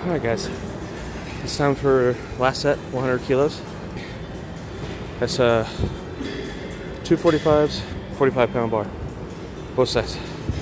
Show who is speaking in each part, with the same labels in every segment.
Speaker 1: Alright guys, it's time for last set, 100 kilos. That's 245s, 45-pound bar, both sides.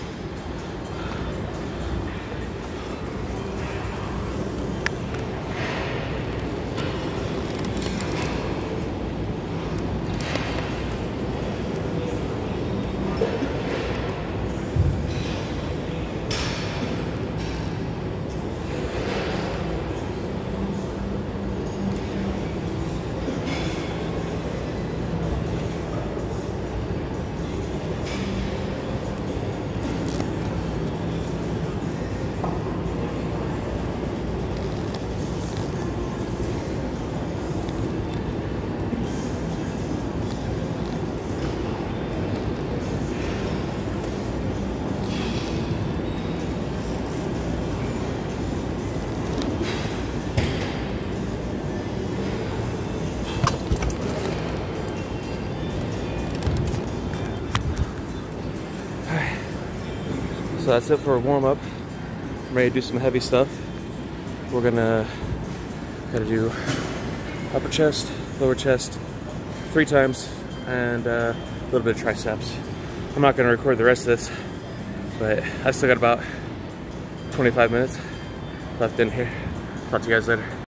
Speaker 1: So that's it for a warm-up. I'm ready to do some heavy stuff. We're gotta do upper chest, lower chest 3 times, and a little bit of triceps. I'm not gonna record the rest of this, but I still got about 25 minutes left in here. Talk to you guys later.